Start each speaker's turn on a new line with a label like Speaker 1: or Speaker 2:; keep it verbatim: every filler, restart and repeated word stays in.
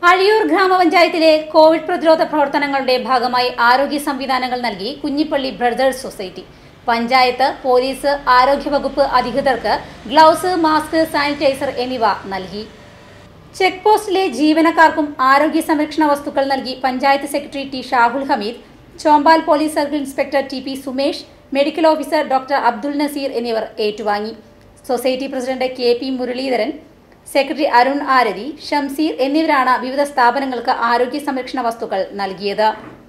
Speaker 1: അഴിയൂർ ഗ്രാമപഞ്ചായത്തിലെ കോവിഡ് പ്രതിരോധ പ്രവർത്തനങ്ങളുടെ ഭാഗമായി ആരോഗ്യ സംവിധാനങ്ങൾ നൽകി Kunjippally brothers society. Panchayat, police, ആരോഗ്യവകുപ്പ് അധികൃതർക്ക് ഗ്ലൗസ്, മാസ്ക്, സാനിറ്റൈസർ എന്നിവ നൽകി. ചെക്ക് പോസ്റ്റിലെ ജീവനക്കാർക്കും ആരോഗ്യ സംരക്ഷണ വസ്തുക്കൾ നൽകി panchayat secretary T Shahul Hameed, Chombal police circle inspector T P Sumesh, medical officer doctor Abdul Naseer എന്നിവർ ഏറ്റുവാങ്ങി. Society president K P Muraleedharan, secretary Arun Arathi, Shamseer എന്നിവരാണ് വിവിധ സ്ഥാപനങ്ങൾക്ക് ആരോഗ്യ സംരക്ഷണ വസ്തുക്കൾ നൽകിയത്.